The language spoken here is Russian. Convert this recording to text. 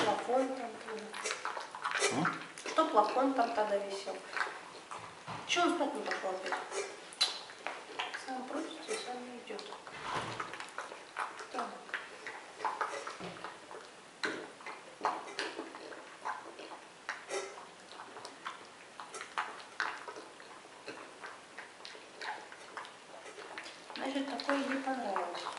плафон там тоже. Кто плафон там тогда висел? Чего он спать не пошел опять? Сам просится, сам не идет. Так. Значит, такое ей понравилось.